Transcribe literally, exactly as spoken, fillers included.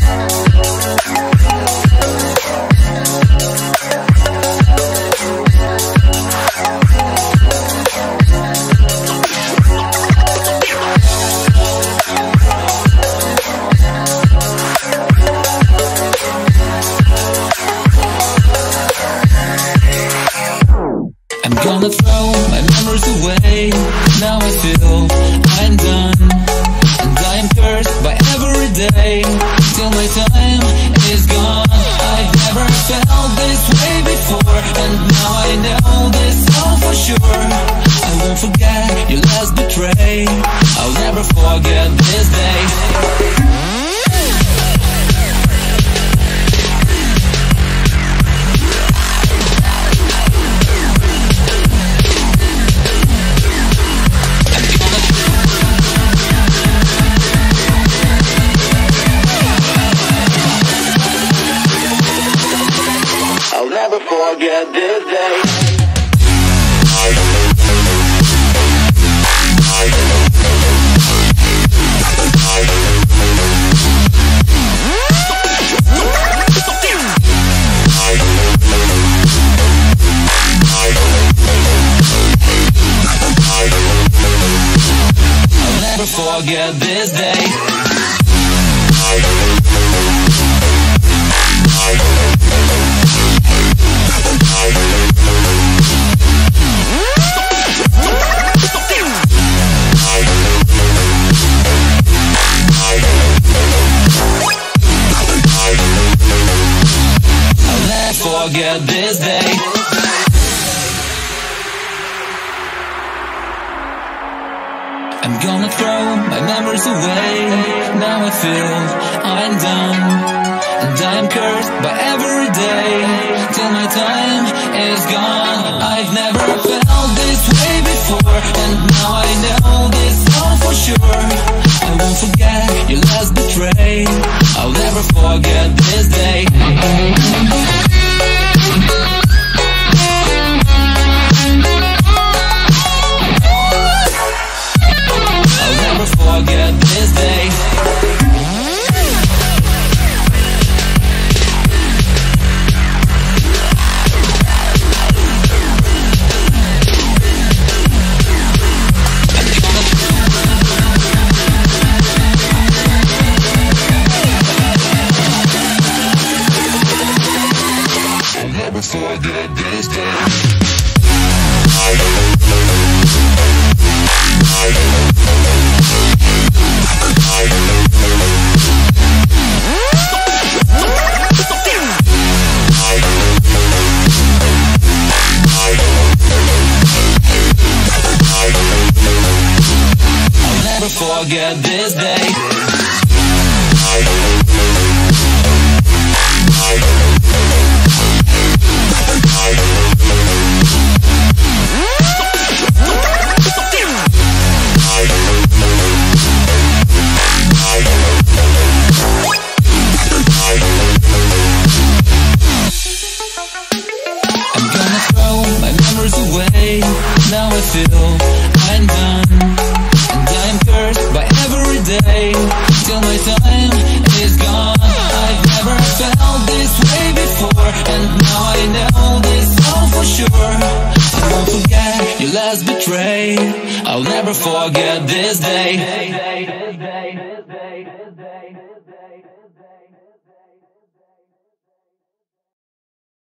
I'm gonna throw my memories away. Now I feel I'm done, and I am cursed by every day till my time is gone. I've never felt this way before, and now I know this all for sure. I won't forget your last betray. I'll never forget this day. Never forget this day. I'll never forget this day. Forget this day. I'm gonna throw my memories away. Now I feel I'm done, and I am cursed by every day till my time is gone. I've never felt this way before, and now I know this all for sure. I won't forget your last betray. I'll never forget this day. Forget this day. I'll never forget this day. Forget this day. I'm gonna throw my memories away. Now I feel I'm done, and I am cursed by every day till my time is gone. I've never felt this way before, and now I know this all for sure. I won't forget your last betray. I'll never forget this day.